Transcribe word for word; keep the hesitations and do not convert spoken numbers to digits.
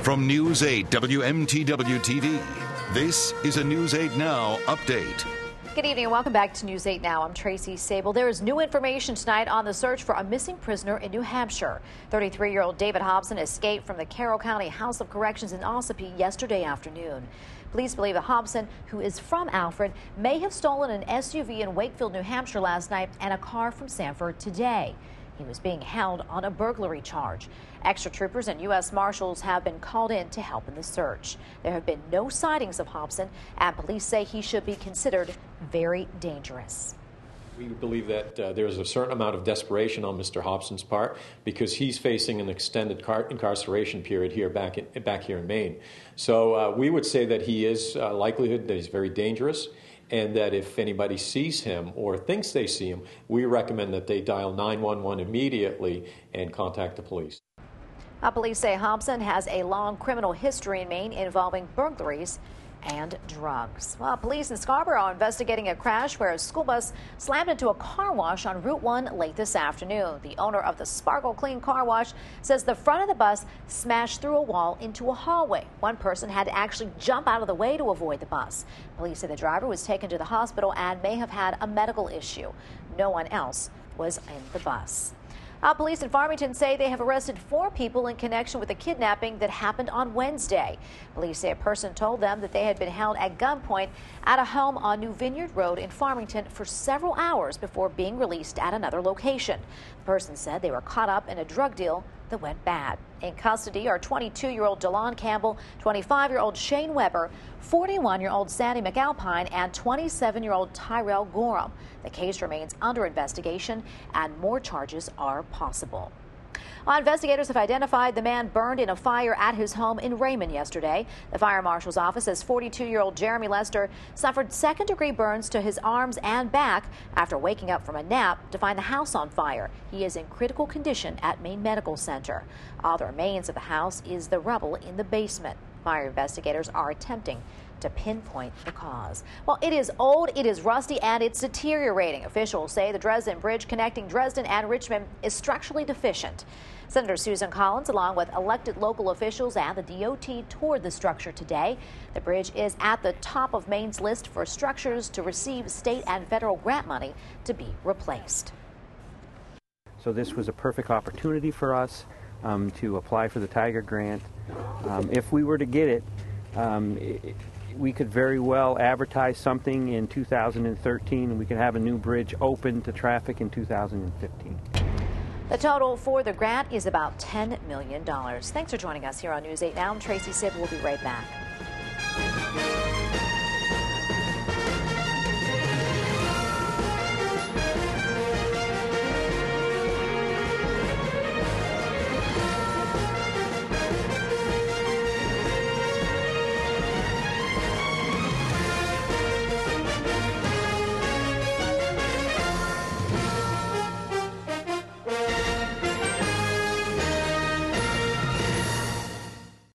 From News eight W M T W T V, this is a News eight Now update. Good evening and welcome back to News eight Now. I'm Tracy Sable. There is new information tonight on the search for a missing prisoner in New Hampshire. thirty-three-year-old David Hobson escaped from the Carroll County House of Corrections in Ossipee yesterday afternoon. Police believe that Hobson, who is from Alfred, may have stolen an S U V in Wakefield, New Hampshire last night and a car from Sanford today. He was being held on a burglary charge. Extra troopers and U S Marshals have been called in to help in the search. There have been no sightings of Hobson, and police say he should be considered very dangerous. We believe that uh, there's a certain amount of desperation on Mister Hobson's part because he's facing an extended car incarceration period here back in, back here in Maine. So uh, we would say that he is uh, likelihood that he's very dangerous, and that if anybody sees him or thinks they see him, we recommend that they dial nine one one immediately and contact the police. Uh, police say Hobson has a long criminal history in Maine involving burglaries and drugs. Well, police in Scarborough are investigating a crash where a school bus slammed into a car wash on Route one late this afternoon. The owner of the Sparkle Clean Car Wash says the front of the bus smashed through a wall into a hallway. One person had to actually jump out of the way to avoid the bus. Police say the driver was taken to the hospital and may have had a medical issue. No one else was in the bus. Uh, police in Farmington say they have arrested four people in connection with a kidnapping that happened on Wednesday. Police say a person told them that they had been held at gunpoint at a home on New Vineyard Road in Farmington for several hours before being released at another location. The person said they were caught up in a drug deal that went bad. In custody are twenty-two-year-old DeLon Campbell, twenty-five-year-old Shane Weber, forty-one-year-old Sandy McAlpine, and twenty-seven-year-old Tyrell Gorham. The case remains under investigation, and more charges are possible. Well, investigators have identified the man burned in a fire at his home in Raymond yesterday. The fire marshal's office says forty-two-year-old Jeremy Lester suffered second-degree burns to his arms and back after waking up from a nap to find the house on fire. He is in critical condition at Maine Medical Center. All that remains of the house is the rubble in the basement. Fire investigators are attempting to pinpoint the cause. Well, it is old, it is rusty, and it's deteriorating. Officials say the Dresden Bridge connecting Dresden and Richmond is structurally deficient. Senator Susan Collins, along with elected local officials and the D O T, toured the structure today. The bridge is at the top of Maine's list for structures to receive state and federal grant money to be replaced. So this was a perfect opportunity for us um, to apply for the Tiger Grant. Um, if we were to get it, um, it we could very well advertise something in two thousand thirteen, and we could have a new bridge open to traffic in two thousand fifteen. The total for the grant is about ten million dollars. Thanks for joining us here on News eight Now. I'm Tracy Sable. We'll be right back.